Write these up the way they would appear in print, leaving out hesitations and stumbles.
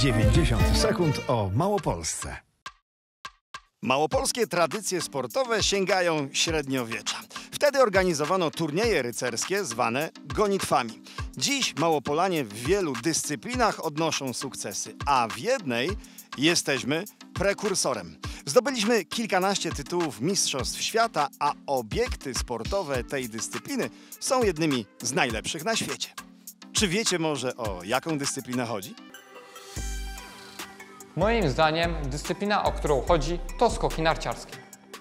90 sekund o Małopolsce. Małopolskie tradycje sportowe sięgają średniowiecza. Wtedy organizowano turnieje rycerskie zwane gonitwami. Dziś Małopolanie w wielu dyscyplinach odnoszą sukcesy, a w jednej jesteśmy prekursorem. Zdobyliśmy kilkanaście tytułów mistrzostw świata, a obiekty sportowe tej dyscypliny są jednymi z najlepszych na świecie. Czy wiecie może, o jaką dyscyplinę chodzi? Moim zdaniem dyscyplina, o którą chodzi, to skoki narciarskie.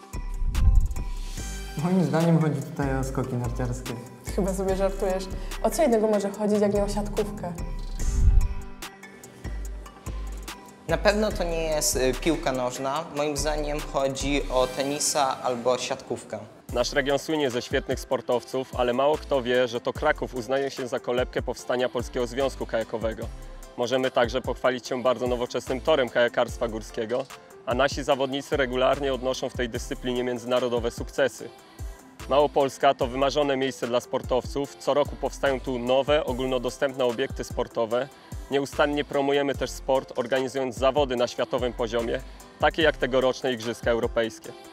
Moim zdaniem chodzi tutaj o skoki narciarskie. Chyba sobie żartujesz. O co innego może chodzić, jak nie o siatkówkę? Na pewno to nie jest piłka nożna. Moim zdaniem chodzi o tenisa albo siatkówkę. Nasz region słynie ze świetnych sportowców, ale mało kto wie, że to Kraków uznaje się za kolebkę powstania Polskiego Związku Kajakowego. Możemy także pochwalić się bardzo nowoczesnym torem kajakarstwa górskiego, a nasi zawodnicy regularnie odnoszą w tej dyscyplinie międzynarodowe sukcesy. Małopolska to wymarzone miejsce dla sportowców. Co roku powstają tu nowe, ogólnodostępne obiekty sportowe. Nieustannie promujemy też sport, organizując zawody na światowym poziomie, takie jak tegoroczne Igrzyska Europejskie.